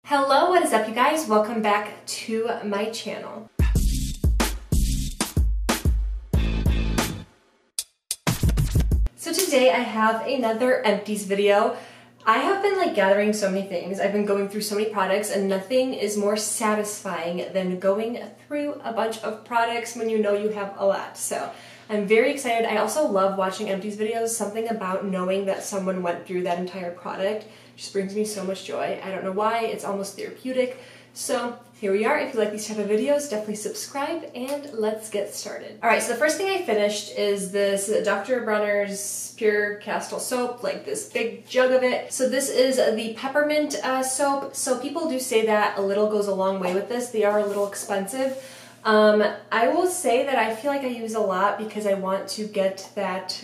Hello, what is up you guys? Welcome back to my channel. So today I have another empties video. I have been gathering so many things. I've been going through so many products and nothing is more satisfying than going through a bunch of products when you know you have a lot. So I'm very excited. I also love watching empties videos. Something about knowing that someone went through that entire product just brings me so much joy. I don't know why, it's almost therapeutic. So here we are. If you like these type of videos, definitely subscribe and let's get started. Alright, so the first thing I finished is this Dr. Bronner's Pure Castle Soap, like this big jug of it. So this is the peppermint soap. So people do say that a little goes a long way with this. They are a little expensive. I will say that I feel like I use a lot because I want to get that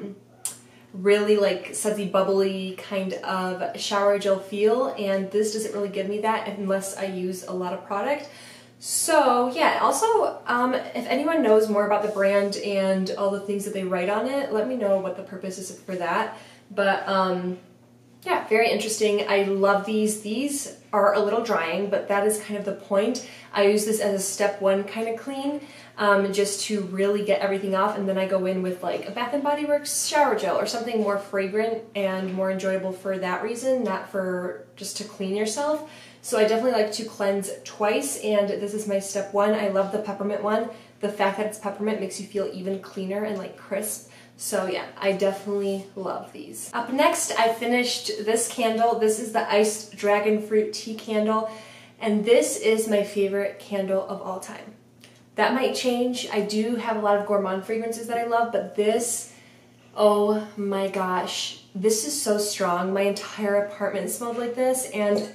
really sudsy, bubbly kind of shower gel feel, and this doesn't really give me that unless I use a lot of product. So yeah, also if anyone knows more about the brand and all the things that they write on it, let me know what the purpose is for that. But yeah, very interesting. I love these. These are a little drying, but that is kind of the point. I use this as a step one kind of clean, just to really get everything off, and then I go in with like a Bath & Body Works shower gel or something more fragrant and more enjoyable for that reason, not for just to clean yourself. So I definitely like to cleanse twice, and this is my step one. I love the peppermint one. The fact that it's peppermint makes you feel even cleaner and crisp. So yeah, I definitely love these. Up next, I finished this candle. This is the Iced Dragon Fruit Tea Candle, and this is my favorite candle of all time. That might change. I do have a lot of gourmand fragrances that I love, but this, oh my gosh, this is so strong. My entire apartment smelled like this, and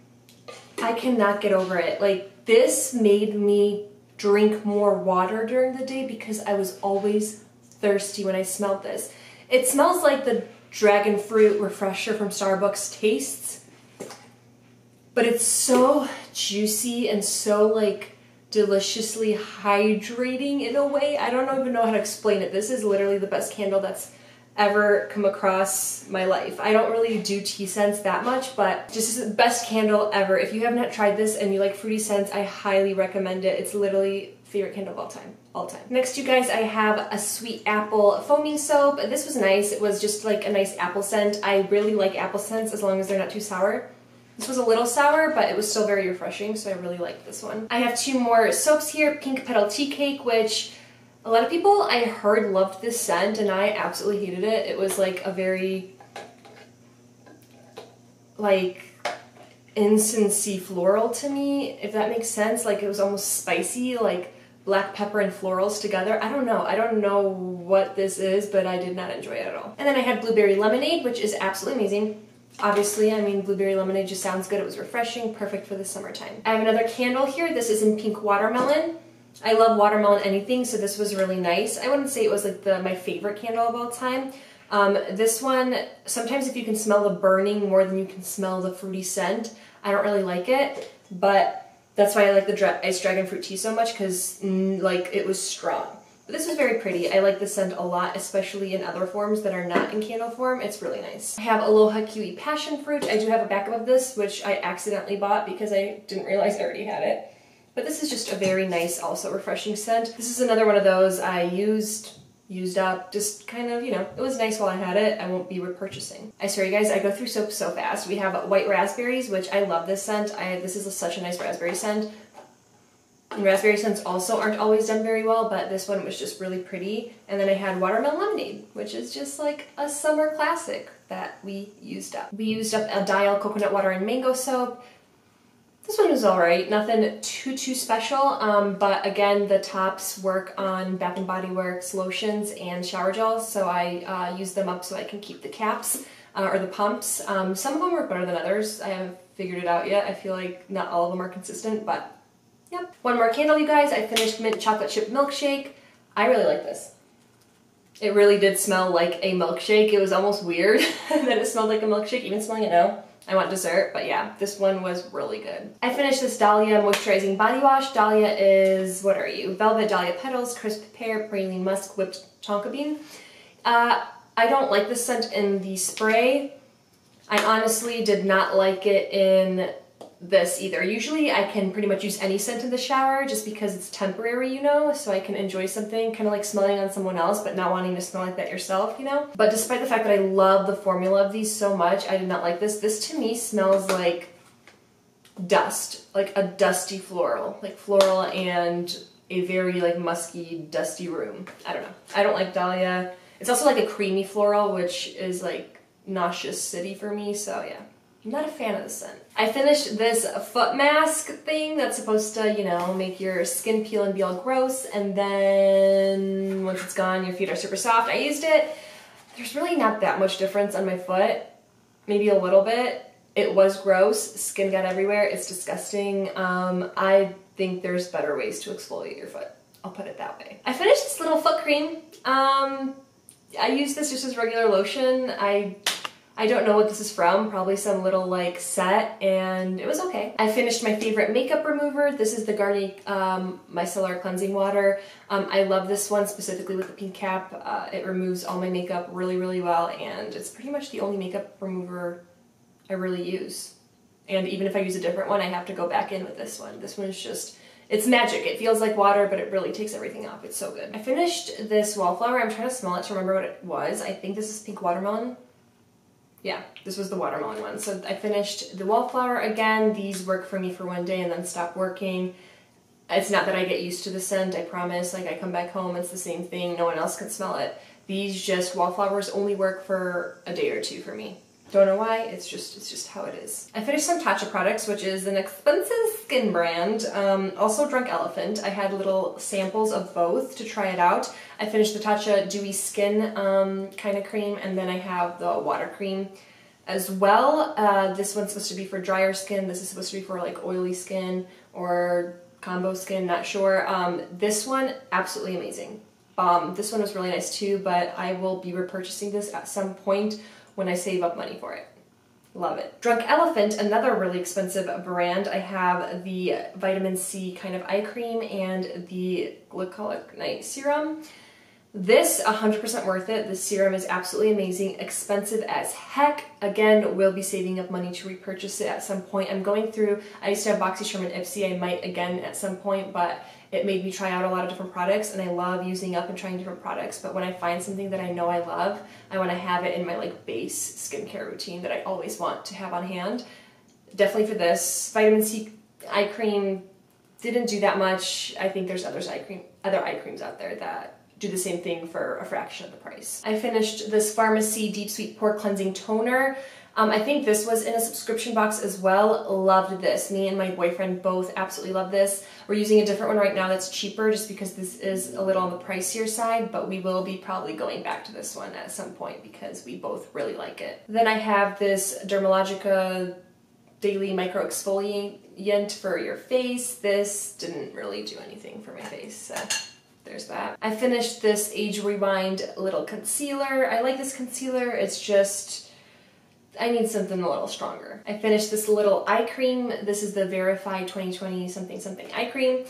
I cannot get over it. This made me drink more water during the day because I was always thirsty when I smelled this. It smells like the dragon fruit refresher from Starbucks tastes, but it's so juicy and so deliciously hydrating in a way. I don't even know how to explain it. This is literally the best candle that's ever come across my life. I don't really do tea scents that much, but just is the best candle ever. If you have not tried this and you like fruity scents, I highly recommend it. It's literally favorite candle of all time. Next, you guys, I have a sweet apple foaming soap. This was nice. It was just a nice apple scent. I really like apple scents as long as they're not too sour. This was a little sour, but it was still very refreshing, so I really like this one. I have two more soaps here. Pink Petal Tea Cake, which a lot of people I heard loved this scent, and I absolutely hated it. It was a very incense-y floral to me, if that makes sense. It was almost spicy, black pepper and florals together. I don't know what this is, but I did not enjoy it at all. And then I had Blueberry Lemonade, which is absolutely amazing. Obviously, I mean, blueberry lemonade just sounds good. It was refreshing, perfect for the summertime. I have another candle here. This is in Pink Watermelon. I love watermelon anything, so this was really nice. I wouldn't say it was my favorite candle of all time. This one, sometimes if you can smell the burning more than you can smell the fruity scent, I don't really like it, but that's why I like the Iced Dragon Fruit Tea so much, because it was strong. But this was very pretty. I like the scent a lot, especially in other forms that are not in candle form. It's really nice. I have Aloha Kiwi Passion Fruit. I do have a backup of this, which I accidentally bought because I didn't realize I already had it. But this is just a very nice, also refreshing scent. This is another one of those I used up, just kind of, it was nice while I had it. I won't be repurchasing. I swear you guys, I go through soap so fast. We have White Raspberries, which I love this scent. This is such a nice raspberry scent. And raspberry scents also aren't always done very well, but this one was just really pretty. And then I had Watermelon Lemonade, which is just a summer classic that we used up. We used up a Dial Coconut Water and Mango Soap. This one was alright, nothing too special, but again, the tops work on Bath & Body Works lotions and shower gels, so I use them up so I can keep the caps, or the pumps. Some of them work better than others. I haven't figured it out yet. I feel like not all of them are consistent, but yep. One more candle, you guys. I finished Mint Chocolate Chip Milkshake. I really like this. It really did smell like a milkshake. It was almost weird that it smelled like a milkshake, even smelling it now. I want dessert, but yeah, this one was really good. I finished this Dahlia Moisturizing Body Wash. Dahlia is, what are you? Velvet Dahlia Petals, Crisp Pear, Praline Musk, Whipped Tonka Bean. I don't like this scent in the spray. I honestly did not like it in this either. Usually I can pretty much use any scent in the shower just because it's temporary, you know, so I can enjoy something kind of like smelling on someone else but not wanting to smell like that yourself, you know. But despite the fact that I love the formula of these so much, I did not like this. This to me smells like dust, like a dusty floral, like floral and a very like musky, dusty room. I don't know. I don't like dahlia. It's also like a creamy floral, which is like nauseous city for me, so yeah. I'm not a fan of the scent. I finished this foot mask thing that's supposed to, you know, make your skin peel and be all gross, and then once it's gone, your feet are super soft. I used it. There's really not that much difference on my foot. Maybe a little bit. It was gross. Skin got everywhere. It's disgusting. I think there's better ways to exfoliate your foot. I'll put it that way. I finished this little foot cream. I use this just as regular lotion. I don't know what this is from, probably some little like set, and it was okay. I finished my favorite makeup remover. This is the Garnier Micellar Cleansing Water. I love this one specifically with the pink cap. It removes all my makeup really, really well, and it's pretty much the only makeup remover I really use. And even if I use a different one, I have to go back in with this one. This one is just, it's magic. It feels like water, but it really takes everything off. It's so good. I finished this wallflower. I'm trying to smell it to remember what it was. I think this is pink watermelon. Yeah, this was the watermelon one. So I finished the wallflower again. These work for me for one day and then stop working. It's not that I get used to the scent, I promise. Like I come back home, it's the same thing. No one else can smell it. These just wallflowers only work for a day or two for me. Don't know why, it's just how it is. I finished some Tatcha products, which is an expensive skin brand. Also Drunk Elephant. I had little samples of both to try it out. I finished the Tatcha Dewy Skin kind of cream, and then I have the water cream as well. This one's supposed to be for drier skin. This is supposed to be for like oily skin or combo skin, not sure. This one, absolutely amazing. This one was really nice too, but I will be repurchasing this at some point when I save up money for it. Love it. Drunk Elephant, another really expensive brand. I have the vitamin C kind of eye cream and the glycolic night serum. This, 100% worth it. The serum is absolutely amazing. Expensive as heck. Again, we'll be saving up money to repurchase it at some point. I'm going through, I used to have BoxyCharm and Ipsy. I might again at some point, but it made me try out a lot of different products, and I love using up and trying different products. But when I find something that I know I love, I want to have it in my like base skincare routine that I always want to have on hand. Definitely for this. Vitamin C eye cream didn't do that much. I think there's other eye creams out there that do the same thing for a fraction of the price. I finished this Pharmacy Deep Sweet Pore Cleansing Toner. I think this was in a subscription box as well. Loved this. Me and my boyfriend both absolutely love this. We're using a different one right now that's cheaper just because this is a little on the pricier side, but we will be probably going back to this one at some point because we both really like it. Then I have this Dermalogica Daily Micro Exfoliant for your face. This didn't really do anything for my face. There's that. I finished this Age Rewind little concealer. I like this concealer. It's just, I need something a little stronger. I finished this little eye cream. This is the Verify 2020 something something eye cream.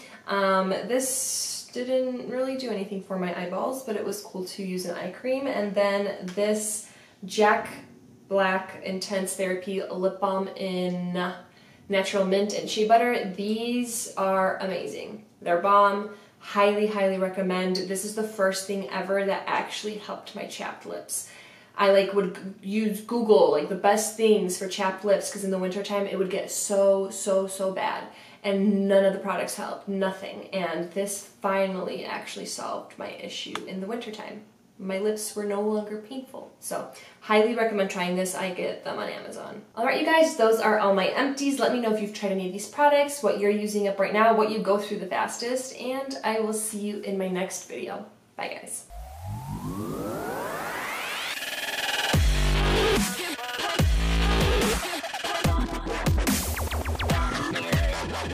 This didn't really do anything for my eyeballs, but it was cool to use an eye cream. And then this Jack Black Intense Therapy Lip Balm in Natural Mint and Shea Butter. These are amazing. They're bomb. Highly, highly recommend. This is the first thing ever that actually helped my chapped lips. I like would use Google like the best things for chapped lips because in the wintertime it would get so bad and none of the products helped, nothing. And this finally actually solved my issue in the wintertime. My lips were no longer painful. So highly recommend trying this. I get them on Amazon. All right, you guys, those are all my empties. Let me know if you've tried any of these products, what you're using up right now, what you go through the fastest, and I will see you in my next video. Bye, guys.